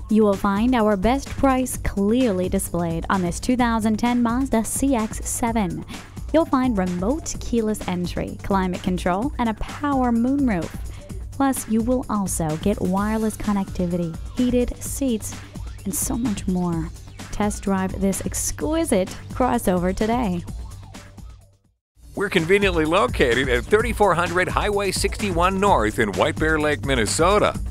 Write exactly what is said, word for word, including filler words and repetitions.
You will find our best price clearly displayed on this two thousand ten Mazda C X seven. You'll find remote keyless entry, climate control, and a power moonroof. Plus, you will also get wireless connectivity, heated seats, and so much more. Test drive this exquisite crossover today. We're conveniently located at thirty-four hundred Highway sixty-one North in White Bear Lake, Minnesota.